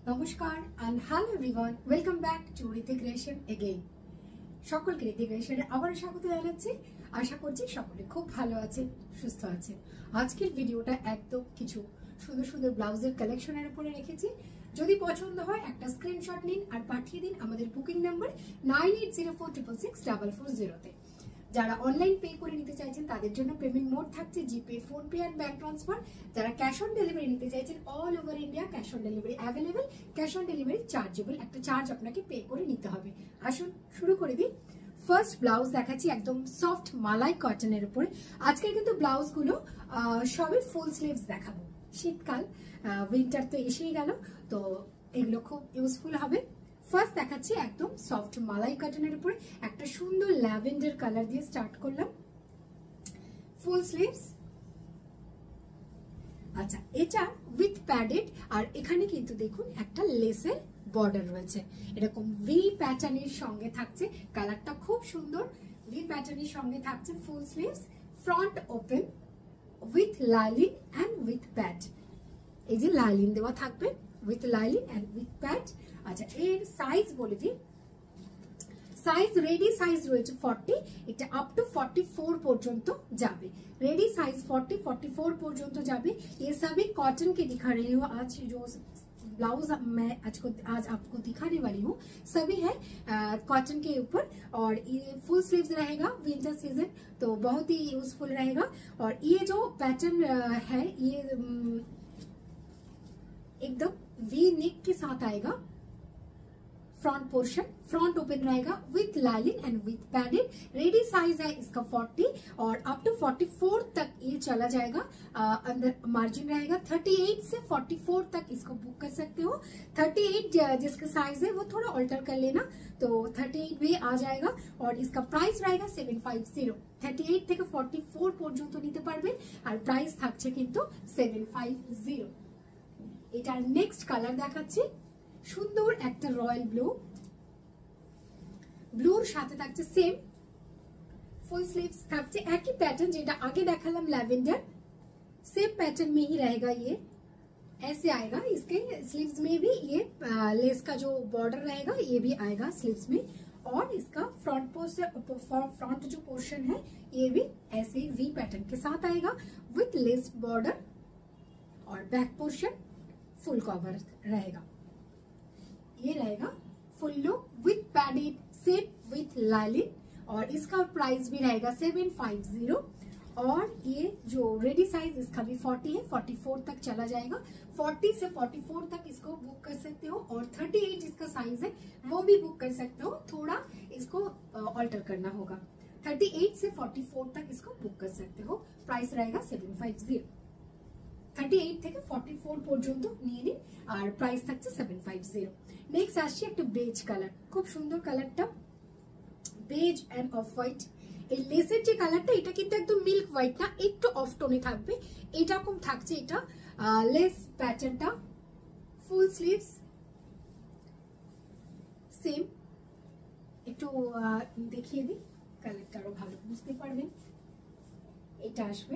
নমস্কার and hello everyone, welcome back to Rithi Creation again. সকলকে রিতি ক্রিয়েশনে আবার স্বাগত জানাচ্ছি। আশা করছি সকলে খুব ভালো আছে, সুস্থ আছে। আজকের ভিডিওটা একদম কিছু সুন্দর সুন্দর ব্লাউজের কালেকশনের উপরে রেখেছি। যদি পছন্দ হয় একটা স্ক্রিনশট নিন আর পাঠিয়ে দিন আমাদের বুকিং নাম্বার 9804666440 তে। যারা অনলাইন পে করে নিতে চাইছেন তাদের জন্য পেমেন্ট মোড থাকছে GPay, PhonePe and bank transfer. যারা ক্যাশ অন ডেলিভারি নিতে চাইছেন all over India cash on delivery available. Cash on delivery chargeable, একটা চার্জ আপনাকে পে করে নিতে হবে। আসুন শুরু করে দিই। ফার্স্ট ব্লাউজ দেখাচ্ছি একদম সফট মালাই কটনের উপরে। আজকে কিন্তু ব্লাউজগুলো সবই ফুল স্লিভস দেখাবো। শীতকাল, উইন্টার তো এসেই গেল, তো এগুলো খুব ইউজফুল হবে। ফার্স্ট দেখাচ্ছি একদম সফট মালাই কটনের উপরে একটা সুন্দর ল্যাভেন্ডার কালার দিয়ে স্টার্ট করলাম। Full sleeves. আচ্ছা, এটা উইথ প্যাডেড, আর এখানে কিন্তু দেখুন একটা লেসের বর্ডার রয়েছে। এরকম ভি প্যাটার্নের সঙ্গে থাকছে, কালারটা খুব সুন্দর। ভি প্যাটার্নের সঙ্গে থাকছে full sleeves, front open with lining and with pad. এই যে লাইলিন দেওয়া থাকবে, with lining and with pad. আচ্ছা, এর সাইজ বলে দিই। সাইজ রেডি সাইজ রয়েছে 40, এটা আপ টু 44 পর্যন্ত যাবে। रेडी साइज 40-44 পর্যন্ত যাবে। ये सभी कॉटन के दिखा रही हूँ। आज जो ब्लाउज मैं आज आपको दिखाने वाली हूँ सभी है कॉटन के ऊपर, और ये फुल स्लीव्स रहेगा। विंटर सीजन तो बहुत ही यूजफुल रहेगा। और ये जो पैटर्न है ये एकदम वी नेक के साथ आएगा। फ्रंट पोर्शन फ्रंट ओपन रहेगा with lining and with padded. Ready size है इसका 40 और अप टू 44 तक ये चला जाएगा। अंदर मार्जिन रहेगा। 38 से 44 तक इसको बुक कर सकते हो। 38 जिसका साइज है वो थोड़ा अल्टर कर लेना, तो 38 भी आ जाएगा। और इसका प्राइस रहेगा 750। 38 থেকে 44 পর্যন্ত নিতে পারবেন, আর প্রাইস থাকছে কিন্তু 750। এটার নেক্সট কালার দেখাচ্ছি সুন্দর একটা রয়্যাল ব্লু। ব্লুর সাথে থাকছে সেম ফুল स्लीव्स থাকছে একই पैटर्न যেটা आगे দেখালাম लैवेंडर। सेम पैटर्न में ही रहेगा, ये ऐसे आएगा। इसके स्लीव्स में भी ये लेस का जो बॉर्डर रहेगा ये भी आएगा स्लीव्स में। और इसका फ्रंट जो पोर्शन है ये भी ऐसे वी पैटर्न के साथ आएगा विथ लेस बॉर्डर। और बैक पोर्शन फुल कवर रहेगा। ये रहेगा full look with padded same with lining, और इसका प्राइस भी रहेगा 750। और ये जो रेडी साइज इसका भी 40 है, 44 तक चला जाएगा। 40 से 44 तक इसको बुक कर सकते हो, और 38 जिसका साइज है वो भी बुक कर सकते हो। थोड़ा इसको ऑल्टर करना होगा। 38 से 44 तक इसको बुक कर सकते हो। प्राइस रहेगा 750। 38 থেকে 44 পর্যন্ত নিয়ে নিন, আর প্রাইস থাকছে 750। নেক্সট আসছে একটা বেজ কালার। খুব সুন্দর কালারটা, বেজ এন্ড অফ হোয়াইট। এই লেসের যে কালারটা এটা কিন্তু একদম মিল্ক হোয়াইট না, একটু অফ টোনে থাকবে। এরকম থাকছে এটা লেস প্যাটার্নটা। Full sleeves same. একটু দেখিয়ে দিই, কালারটা আরো ভালো বুঝতে পারবেন। এটা আসবে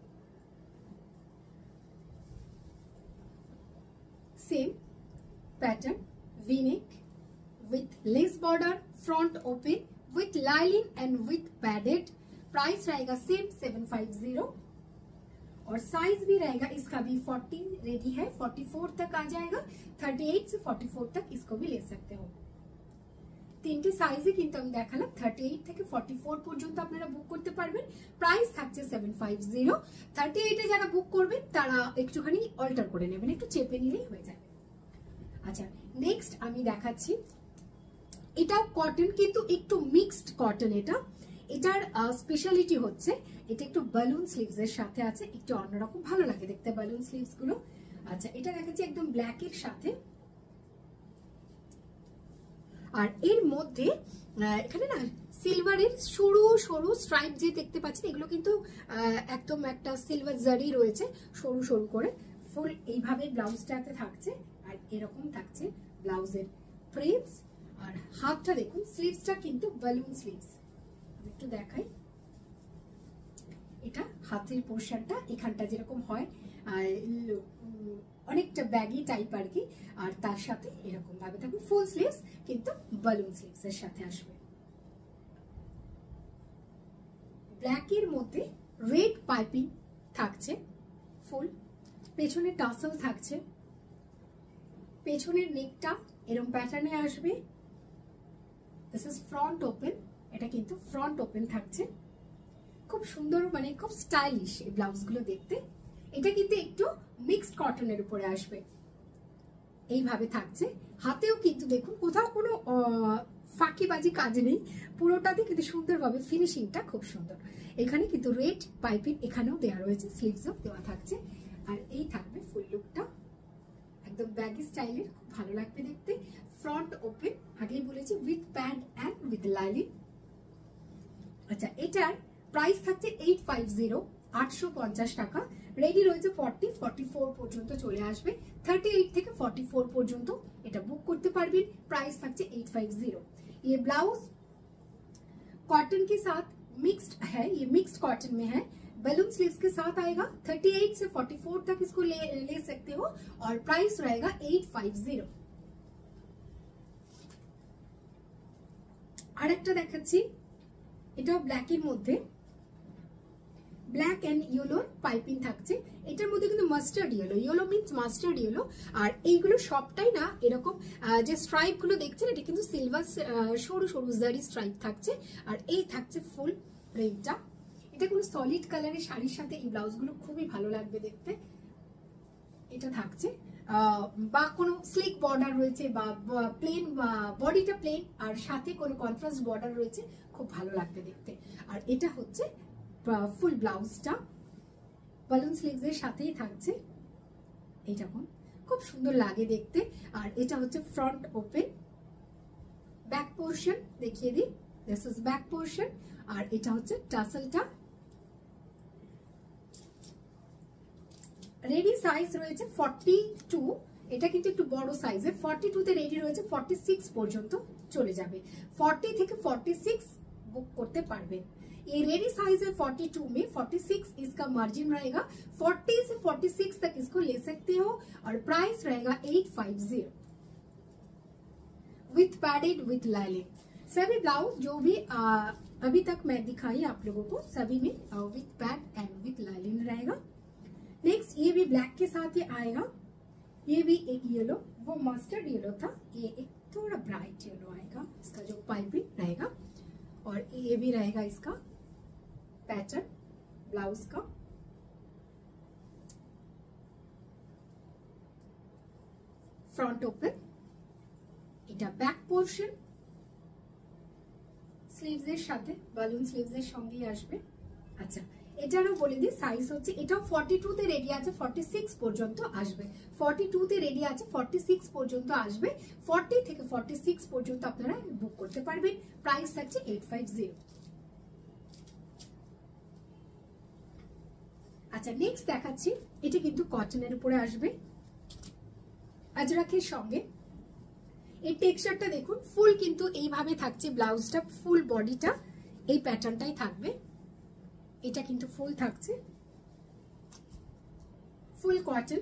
same pattern, V neck with lace border, front open with lining and with padded. Price रहेगा सेम 750। और साइज भी रहेगा इसका भी 40 रेडी है, 44 तक आ जाएगा। 38 से 44 तक इसको भी ले सकते हो। তিনটে সাইজে কিন্তু আমি দেখালাম। 38 থেকে 44 পর্যন্ত আপনারা বুক করতে পারবেন। প্রাইস থাকছে 750। 38 এ যারা বুক করবেন তারা একটুখানি অল্টার করে নেবেন, একটু চেপে নিলেই হয়ে যাবে। আচ্ছা, নেক্সট আমি দেখাচ্ছি এটাও কটন, কিন্তু একটু মিক্সড কটন। এটার স্পেশালিটি হচ্ছে এটা একটু বালুন স্লিভস এর সাথে আছে, একটু অন্যরকম ভালো লাগে দেখতে বালুন স্লিভস গুলো। আচ্ছা, এটা দেখাচ্ছি একদম ব্ল্যাক এর সাথে। আর এর মধ্যে এখানে না সিলভারের সরু সরু স্ট্রাইপ যে দেখতে পাচ্ছেন, এগুলো কিন্তু একদম একটা সিলভার জারি রয়েছে সরু সরু করে। ফুল এইভাবে ব্লাউজটাতে থাকছে, আর এরকম থাকছে ব্লাউজের প্রিন্টস। আর হাতটা দেখুন, স্লিভসটা কিন্তু বালুন স্লিভস। একটু দেখাই, এটা হাতের পোর্শনটা এখানটা যেরকম হয় অনেকটা ব্যাগি টাইপ আর কি, আর তার সাথে এরকম ভাবে থাকবে ফুল স্লিভস, কিন্তু বালুন স্লিভস এর সাথে আসবে। ব্ল্যাক এর মধ্যে রেড পাইপিং থাকছে ফুল, পেছনে টাসেল থাকছে, পেছনের নেকটা এরকম প্যাটার্নে আসবে। দিস ইজ ফ্রন্ট ওপেন, এটা কিন্তু ফ্রন্ট ওপেন থাকছে, খুব সুন্দর, মানে খুব স্টাইলিশ এই ব্লাউজগুলো দেখতে। এটা কিন্তু একটু মিক্সড কটনের উপরে আসবে, এইভাবে থাকছে। হাতেও কিন্তু দেখুন কোথাও কোনো ফাঁকিবাজি কাজ নেই, পুরোটাতে কিন্তু সুন্দরভাবে ফিনিশিংটা খুব সুন্দর। এখানে কিন্তু রেড পাইপিং এখানেও দেওয়া রয়েছে, স্লিভসও দেওয়া থাকছে। আর এই থাকবে ফুল লুকটা, একদম ব্যাগি স্টাইলের, খুব ভালো লাগবে দেখতে। ফ্রন্ট ওপেন, আগেই বলেছি, with pad and with lining. আচ্ছা, এটার প্রাইস থাকছে 850, 850 টাকা। রেডি রয়েছে 40, 44 পর্যন্ত চলে আসবে, 38 থেকে 44 পর্যন্ত এটা বুক করতে পারবেন। प्राइस থাকছে 850। ये ब्लाउज कॉटन के साथ मिक्स्ड है, ये मिक्स्ड कॉटन में है, बलून स्लीव्स के साथ आएगा। 38 से 44 तक इसको ले सकते हो और प्राइस रहेगा 850। আরেকটা দেখাচ্ছি, এটাও ব্ল্যাক এর মধ্যে, ব্ল্যাক এন্ড ইয়েলোর পাইপিং থাকছে। এটার মধ্যে কিন্তু mustard yellow, yellow means mustard yellow. আর এইগুলো সবটাই না এরকম যে স্ট্রাইপ গুলো দেখছেন, এটা কিন্তু সিলভার সরু সরু জারি স্ট্রাইপ থাকছে। আর এই থাকছে ফুল প্রিন্টটা। এটা কোনো সলিড কালারের শাড়ির সাথে এই ব্লাউজ গুলো খুবই ভালো লাগবে দেখতে। এটা থাকছে বা কোনো স্লিক বর্ডার রয়েছে বা প্লেন, বডিটা প্লেন আর সাথে কোনো কন্ট্রাস্ট বর্ডার রয়েছে, খুব ভালো লাগবে দেখতে। আর এটা হচ্ছে ফুল ব্লাউজটা, বালুন স্লিভস এর সাথেই থাকছে, এইরকম খুব সুন্দর লাগে দেখতে। আর এটা হচ্ছে ফ্রন্ট ওপেন, ব্যাক পোর্শন দেখিয়ে দিই, দিস ইজ ব্যাক পোর্শন। আর এটা হচ্ছে টাসেলটা। রেডি সাইজ রয়েছে 42, এটা কিন্তু একটু বড় সাইজের। 42 তে রেডি রয়েছে, 46 পর্যন্ত চলে যাবে। 40 থেকে 46 बुक करते पारबे। ये रेडी साइज है 42 में, 46 इसका मार्जिन रहेगा। 40 से 46 तक इसको ले सकते हो और प्राइस रहेगा 850 विथ पैडेड विथ लाइनिंग। सभी ब्लाउज जो भी अभी तक मैं दिखाई आप लोगों को, सभी में with pad and with lining रहेगा। नेक्स्ट ये भी ब्लैक के साथ ही आएगा। ये भी एक येलो, वो मस्टर्ड येलो था, ये एक थोड़ा ब्राइट येलो आएगा। इसका जो पाइपिंग रहेगा और ये भी रहेगा इसका पैटर्न ब्लाउज का। फ्रंट ओपन, এটা ব্যাক পোর্শন, স্লিভস এর সাথে বালুন স্লিভস এর সঙ্গেই আসবে। আচ্ছা, এটারও বলে দিই সাইজ হচ্ছে, এটাও 42 তে রেডি আছে, 46 পর্যন্ত আসবে। 42 তে রেডি আছে, 46 পর্যন্ত আসবে। 40 থেকে 46 পর্যন্ত আপনারা বুক করতে পারবেন। প্রাইস থাকছে 850। আচ্ছা, নেক্সট দেখাচ্ছি, এটা কিন্তু কটনের উপরে আসবে আজরাকের সঙ্গে। এই টেক্সচারটা দেখুন, ফুল কিন্তু এইভাবে থাকছে ব্লাউজটা, ফুল বডিটা এই প্যাটার্নটাই থাকবে। এটা কিন্তু ফুল থাকছে, ফুল কটন।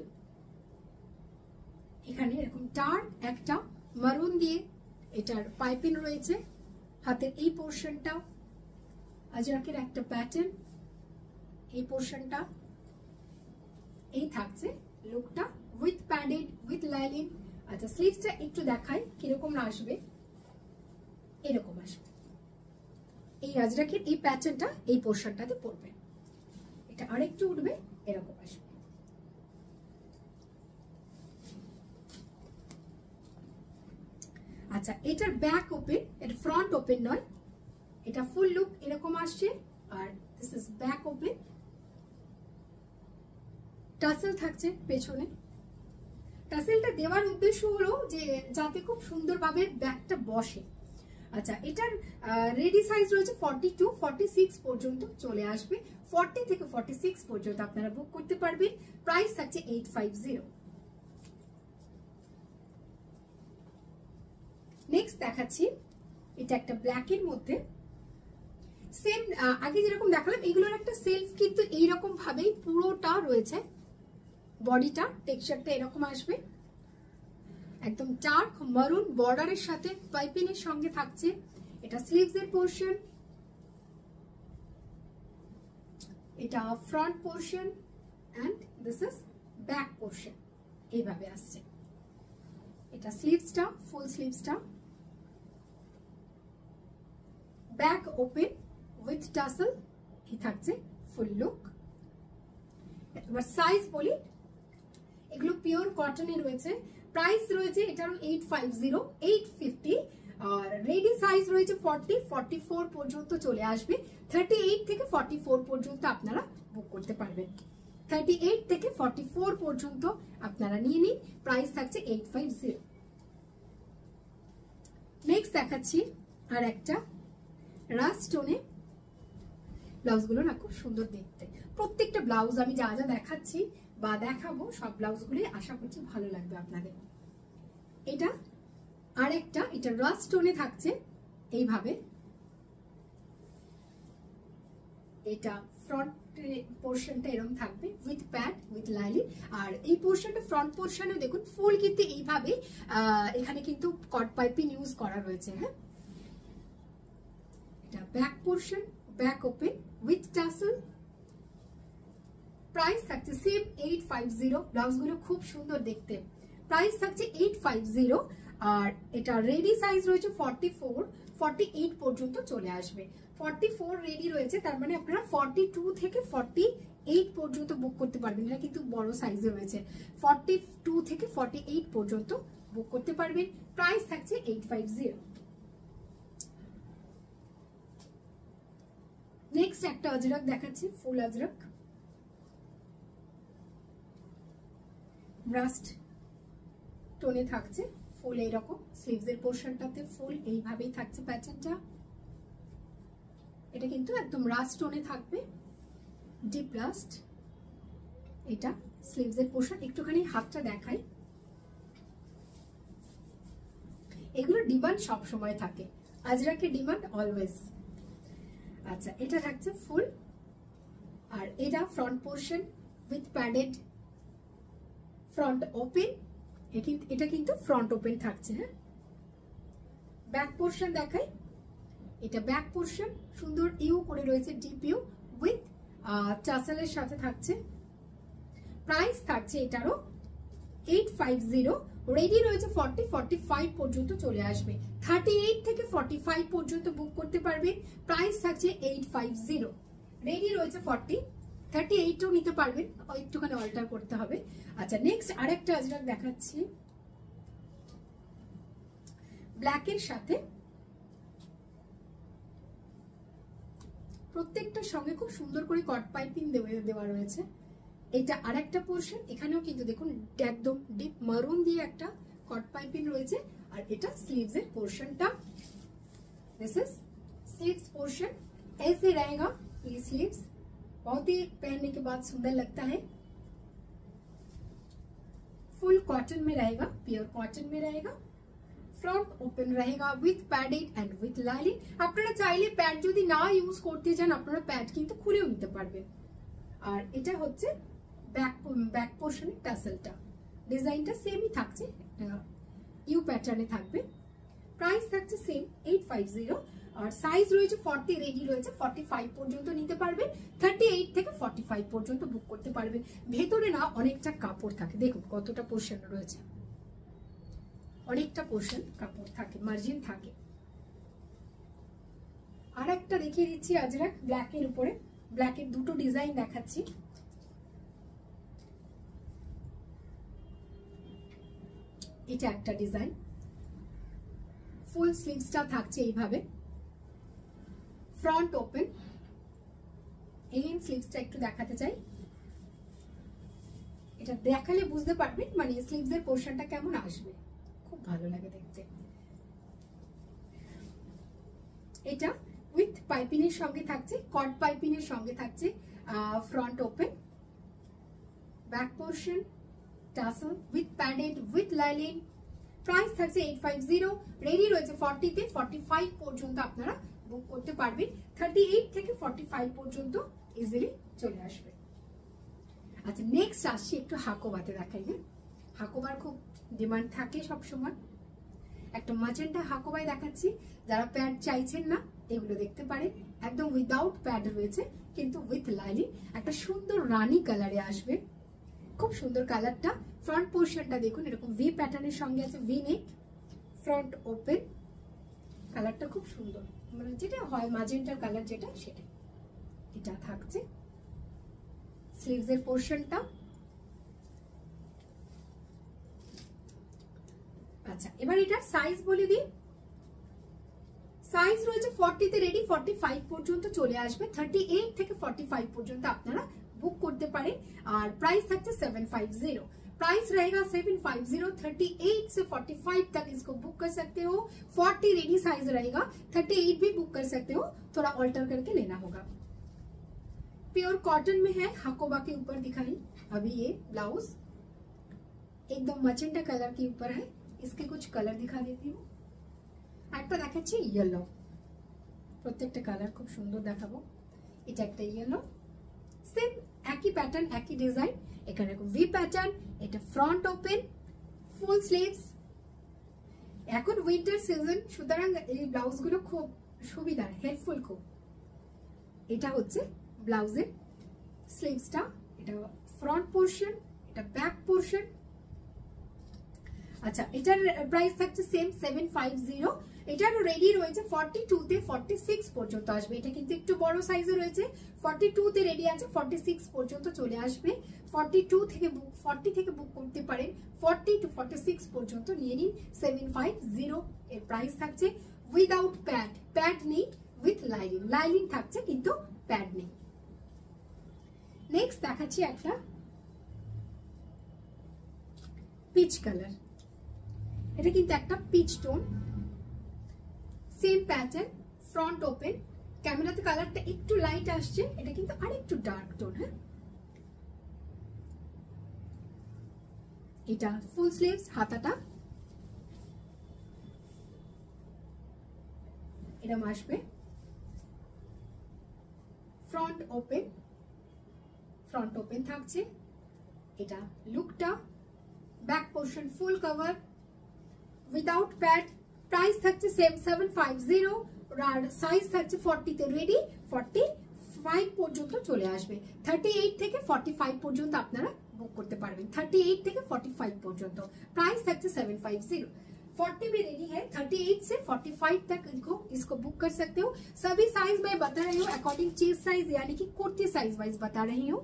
এখানে এরকম ডার্ক একটা মারুন দিয়ে এটার পাইপিং রয়েছে। হাতের এই পোর্শনটা আজরাকের একটা প্যাটার্ন, এই পোর্শনটা এই থাকছে লুকটা উইথ প্যাডেড উইথ লাইনিং। আচ্ছা, স্লিভসটা একটু দেখাই কিরকম আসবে, এরকম আসবে। এই আজরাকের এই প্যাটার্নটা এই পোর্শনটাতে পড়বে, এটা আরেকটু উঠবে, এরকম আসবে। আচ্ছা, এটার ব্যাক ওপেন, এটা ফ্রন্ট ওপেন নয়, এটা ফুল লুক এরকম আসছে। আর this is back open, tassel থাকছে পেছনে। টাসেলটা দেওয়ার উদ্দেশ্য হলো যে যাতে খুব সুন্দরভাবে ব্যাকটা বসে। আচ্ছা, এটার রেডি সাইজ রয়েছে 42, 46 পর্যন্ত চলে আসবে। 40 থেকে 46 পর্যন্ত আপনারা বুক করতে পারবেন। প্রাইস থাকছে 850। নেক্সট দেখাচ্ছি, এটা একটা ব্ল্যাক এর মধ্যে, সেম আগে যেরকম দেখালাম, এগুলোর একটা সেলফ কিন্তু এইরকম ভাবেই পুরোটা রয়েছে। বডিটা টেক্সচারটা এরকম আসবে, একদম ডার্ক মারুন বর্ডারের সাথে পাইপিনের সঙ্গে থাকছে। এটা স্লিভস এর পোর্শন, এটা front portion and this is back portion. এইভাবে আসছে। এটা স্লিভসটা, ফুল স্লিভসটা, ব্যাক ওপেন উইথ টাসেল, এই থাকছে ফুল লুক। এবার সাইজ বলি, এগুলো পিওর কটনে রয়েছে। প্রাইস রয়েছে এটার 850, 850, আর রেডি সাইজ রয়েছে 40, 44 পর্যন্ত চলে আসবে। 38 থেকে 44 পর্যন্ত আপনারা বুক করতে পারবেন। 38 থেকে 44 পর্যন্ত আপনারা নিয়ে নিন। প্রাইস থাকছে 850। নেক্সট দেখাচ্ছি আর একটা রাস্ট টোনে। ব্লাউজ গুলো না খুব সুন্দর দেখতে। প্রত্যেকটা ব্লাউজ আমি যা যা দেখাচ্ছি বা দেখাবো সব ব্লাউজ গুলি আশা করছি ভালো লাগবে আপনাদের। এটা আরেকটা, এটা রাস্ট টোনে থাকছে এইভাবে। এটা ফ্রন্ট পোর্শনটা এরকম থাকবে উইথ প্যাড উইথ লাইলিন, আর এই পোর্শনটা ফ্রন্ট পোর্শনে দেখুন ফুল কিন্তু এইভাবে এখানে কিন্তু কট পাইপিং ইউজ করা রয়েছে। হ্যাঁ, এটা back portion, back open with tassel. Price থাকছে সেম 850। ব্লাউজ গুলো খুব সুন্দর দেখতে। প্রাইস থাকছে 850, আর এটা রেডি সাইজ রয়েছে 44, 48 পর্যন্ত চলে আসবে। 44 রেডি রয়েছে, তার মানে আপনারা 42 থেকে 48 পর্যন্ত বুক করতে পারবেন। এটা কিন্তু বড় সাইজে রয়েছে। 42 থেকে 48 পর্যন্ত বুক করতে পারবেন। প্রাইস থাকছে 850। নেক্সট একটা আজরাক দেখাচ্ছি, ফুল আজরাক। ব্রাস্ট টোনে থাকছে ফুল এইরকম। স্লিভস এর পোর্শনটাতে ফুল এইভাবেই থাকছে প্যাটার্নটা। এটা কিন্তু একদম রাস্ট টোনে থাকবে, ডিপ রাস্ট। এটা স্লিভস এর পোর্শন। একটুখানি হাতটা দেখাই। এগুলো ডিমান্ড সব সময় থাকে, আজরাকের ডিমান্ড অলওয়েজ। আচ্ছা, এটা থাকছে ফুল, আর এটা front portion with padded front open. এটা কিন্তু ফ্রন্ট ওপেন থাকছে। হ্যাঁ, ব্যাক পোর্শন দেখাই। এটা ব্যাক পোর্শন সুন্দর ইউ করে রয়েছে, ডিপ ইউ উইথ টাসেলের সাথে থাকছে। প্রাইস থাকছে এটারও 850। রেডি রয়েছে 40, 45 পর্যন্ত চলে আসবে। 38 থেকে 45 পর্যন্ত বুক করতে পারবেন। প্রাইস থাকছে 850। রেডি রয়েছে 40, 38ও নিতে পারবেন, একটুখানি অল্টার করতে হবে। আচ্ছা, নেক্সট আরেকটা আজরাক দেখাচ্ছি ব্ল্যাকের সাথে। প্রত্যেকটার সঙ্গে খুব সুন্দর করে কট পাইপিং দেওয়া রয়েছে। এটা আরেকটা পোর্শন, এখানেও কিন্তু দেখুন একদম ডিপ মারুন দিয়ে একটা कट पाइपिंग রয়েছে আর এটা स्लीव्स এর পোরশনটা दिस इज स्लीव्स पोर्शन ऐसे रहेगा ये स्लीव्स बहुत ही पहनने के बाद सुंदर लगता है फुल कॉटन में रहेगा प्योर कॉटन में रहेगा फ्रंट ओपन रहेगा with padded and with lining আপনারা চাইলে প্যাড যদি না ইউজ করতে চান আপনারা প্যাড কিন্তু খুলেও নিতে পারবেন আর এটা হচ্ছে ব্যাক পোরশনের টাসেলটা ডিজাইনটা সেমই থাকছে ইউ প্যাটার্নে থাকবে প্রাইস থাকছে সেম 850 আর সাইজ রয়েছে 40 রেডি রয়েছে 45 পর্যন্ত নিতে পারবেন 38 থেকে 45 পর্যন্ত বুক করতে পারবেন ভেতরে না অনেকটা কাপড় থাকে দেখুন কতটা পোরশন রয়েছে অনেকটা পোরশন কাপড় থাকে মার্জিন থাকে আরেকটা দেখিয়ে দিচ্ছি আজরাক ব্ল্যাক এর উপরে ব্ল্যাক এর দুটো ডিজাইন দেখাচ্ছি এটা একটা ডিজাইন ফুল স্লিভসটা থাকছে এইভাবে ফ্রন্ট ওপেন এগেইন স্লিভসটা একটু দেখাতে চাই এটা দেখালে বুঝতে পারবেন মানে স্লিভস এর পোরশনটা কেমন আসবে খুব ভালো লাগে দেখতে এটা উইথ পাইপিং এর সঙ্গে থাকছে কট পাইপিং এর সঙ্গে থাকছে front open back portion tassel with padded with lining price থাকছে 850 রেডি রয়েছে 40 তে 45 পর্যন্ত আপনারা বুক করতে পারবেন 38 থেকে 45 পর্যন্ত ইজিলি চলে আসবে আচ্ছা নেক্সট আসছি একটু হাকোবাতে দেখাই। হ্যাঁ, হাকোবার খুব ডিমান্ড থাকে সব সময়। একটা ম্যাজেন্টা হাকোবাই দেখাচ্ছি, যারা প্যাড চাইছেন না এগুলো দেখতে পারেন। একদম উইদাউট প্যাড রয়েছে কিন্তু উইথ লাইনিং, একটা সুন্দর রানী কালারে আসবে, খুব সুন্দর কালারটা। ফ্রন্ট পোর্শনটা দেখুন এরকম ভি প্যাটার্নের সঙ্গে আছে, ভি নেক, ফ্রন্ট ওপেন, কালারটা খুব সুন্দর, মানে যেটা হয় ম্যাজেন্টার কালার যেটা সেটা। এটা থাকছে স্লিভস এর পোর্শনটা। আচ্ছা এবার এটা সাইজ বলে দিই। সাইজ রয়েছে 40 তে রেডি, 45 পর্যন্ত চলে আসবে। 38 থেকে 45 পর্যন্ত আপনারা बुक करते पारे। और प्राइस থাকছে 750, प्राइस रहेगा 750। 38 से 45 तक इसको बुक कर सकते हो। 40 रेडी साइज रहेगा, 38 भी बुक कर सकते हो, थोड़ा ऑल्टर करके लेना होगा। प्योर कॉटन में है, हाकोबा के ऊपर दिखाई। अभी ये ब्लाउज एकदम मजेंटा कलर के ऊपर है, इसके कुछ कलर दिखा देती हूँ। একটা দেখাচ্ছি ইয়েলো, প্রত্যেকটা কালার খুব সুন্দর দেখাবো। এটা একটা ইয়েলো, সেম একই প্যাটার্ন একই ডিজাইন, এখানে ভি প্যাটার্ন, এটা ফ্রন্ট ওপেন, ফুল স্লিভস। এখন উইন্টার সিজন, সুতরাং এই ব্লাউজগুলো খুব সুবিধার, হেল্পফুল খুব। এটা হচ্ছে ব্লাউজের স্লিভসটা, এটা ফ্রন্ট পোর্শন, এটা ব্যাক পোর্শন। আচ্ছা এটার প্রাইস থাকছে সেম 750। এটার রেডি রয়েছে 42 তে 46 পর্যন্ত আসবে। এটা কিন্তু একটু বড় সাইজে রয়েছে, 42 তে রেডি আছে, 46 পর্যন্ত চলে আসবে। 42 থেকে বুক, 40 থেকে বুক করতে পারেন, 40 টু 46 পর্যন্ত নিয়ে নিন। 750 এর প্রাইস থাকছে, উইদাউট প্যাড, প্যাড নেই, উইথ লাইনিং, লাইনিং থাকছে কিন্তু প্যাড নেই। নেক্সট দেখাচ্ছি একটা পিচ কালার, এটা কিন্তু একটা peach tone, same pattern, front open. ক্যামেরাতে কালারটা একটু লাইট আসছে, এটা কিন্তু আরেকটু ডার্ক টোন। হ্যাঁ, এটা ফুল স্লিভস, হাতাটা এরকম আসবে, ফ্রন্ট ওপেন, ফ্রন্ট ওপেন থাকছে। এটা লুকটা, back portion full cover, without pad. Price থাকছে সেম 750, আর সাইজ থাকছে 40 তে রেডি, 45 পর্যন্ত চলে আসবে। 38 থেকে 45 পর্যন্ত আপনারা বুক করতে পারবেন, 38 থেকে 45 পর্যন্ত। प्राइस থাকছে 750। 40 में रेडी है, 38 से 45 तक इसको बुक कर सकते हो। सभी साइज मैं बता रही हूँ अकॉर्डिंग चेस्ट साइज, यानी कि कुर्ती साइज वाइज बता रही हूँ।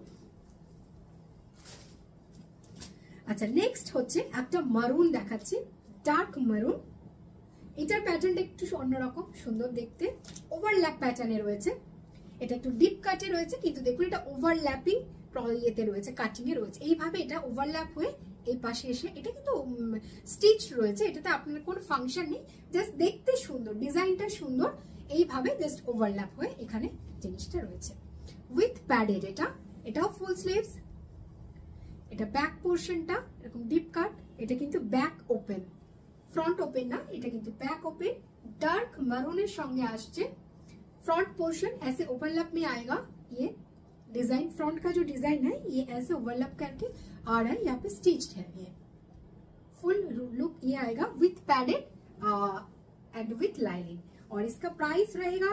আচ্ছা নেক্সট হচ্ছে একটা মারুন দেখাচ্ছি, ডার্ক মারুন। এটার প্যাটার্নটা একটু অন্যরকম, সুন্দর দেখতে, ওভারল্যাপ প্যাটার্নে রয়েছে। এটা একটু ডিপ কাটে রয়েছে, কিন্তু দেখুন এটা ওভারল্যাপিং ইয়েতে রয়েছে, কাটিং এ রয়েছে। এইভাবে এটা ওভারল্যাপ হয়ে এই পাশে এসে, এটা কিন্তু স্টিচ রয়েছে, এটাতে আপনার কোনো ফাংশন নেই, জাস্ট দেখতে সুন্দর, ডিজাইনটা সুন্দর। এইভাবে জাস্ট ওভারল্যাপ হয়ে এখানে জিনিসটা রয়েছে, উইথ প্যাডেড। এটাও ফুল স্লিভস। এটা ব্যাক পোর্শনটা এরকম ডিপ কাট, এটা কিন্তু ব্যাক ওপেন, फ्रंट ओपन ना, এটা কিন্তু बैक ओपन, डार्क मरून संगे आसছে। फ्रंट पोर्शन ऐसे ओवरलैप में आएगा, ये डिजाइन फ्रंट का जो डिजाइन है ये ऐसे ओवरलैप करके आ रहा है, यहाँ पे स्टिच्ड है। ये फुल लुक ये आएगा with padded and with lining. और इसका प्राइस रहेगा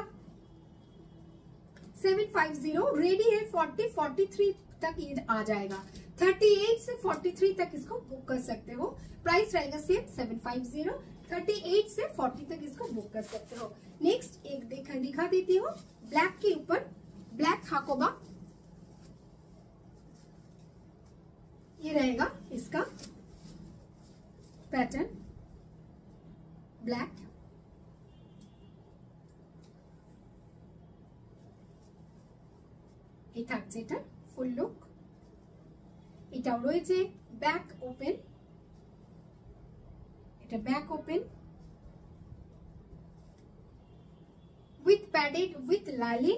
750। रेडी है 40-43 तक ये आ जाएगा, 38 से 43 तक इसको बुक कर सकते हो। प्राइस रहेगा सेम 750। 38 से 40 तक इसको बुक कर सकते हो। नेक्स्ट एक दिखा देती हूँ, ब्लैक के ऊपर ब्लैक हाकोबा, ये रहेगा इसका पैटर्न, ब्लैक। এই থাকছে এটা ফুল লুক। এটাও রয়েছে ব্যাক ওপেন, এটা back open with padded with lining.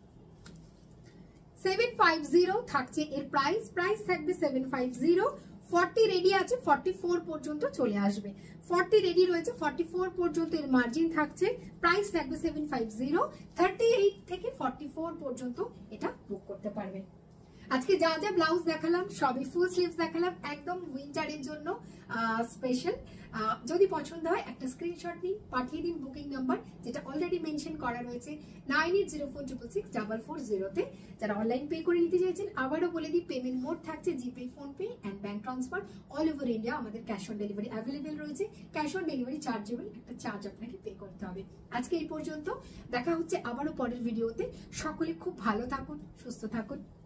750 থাকছে এর প্রাইস। প্রাইস থাকবে 750। 40 রেডি আছে, 44 পর্যন্ত চলে আসবে। 40 রেডি রয়েছে, 44 পর্যন্ত এর মার্জিন থাকছে। প্রাইস থাকবে 750। 38 থেকে 44 পর্যন্ত এটা বুক করতে পারবেন। আজকে যা যা ব্লাউজ দেখালাম সবই ফুল স্লিভস দেখালাম, একদম উইন্টারের জন্য স্পেশাল। যদি পছন্দ হয় একটা স্ক্রিনশট নিন, পাঠিয়ে দিন বুকিং নাম্বার যেটা অলরেডি মেনশন করা রয়েছে 9804666440 যারা অনলাইন পে করে নিতে চাইছেন। আবারও বলে দিই, পেমেন্ট মোড থাকছে GPay, PhonePe and bank transfer. All over India আমাদের ক্যাশ অন ডেলিভারি অ্যাভেলেবেল রয়েছে। ক্যাশ অন ডেলিভারি চার্জেবল, একটা চার্জ আপনাকে পে করতে হবে। আজকে এই পর্যন্ত, দেখা হচ্ছে আবারও পরের ভিডিওতে। সকলে খুব ভালো থাকুন, সুস্থ থাকুন।